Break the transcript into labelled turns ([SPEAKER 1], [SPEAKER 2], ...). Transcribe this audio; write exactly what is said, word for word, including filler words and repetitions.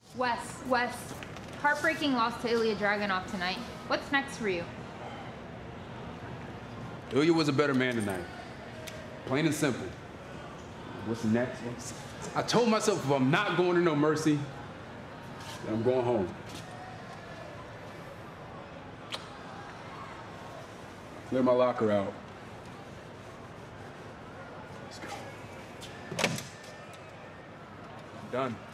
[SPEAKER 1] Wes, Wes, heartbreaking loss to Ilja Dragunov tonight. What's next for you?
[SPEAKER 2] Ilja was a better man tonight. Plain and simple. What's the next? I told myself if I'm not going to No Mercy, then I'm going home. Clear my locker out. Let's go. I'm done.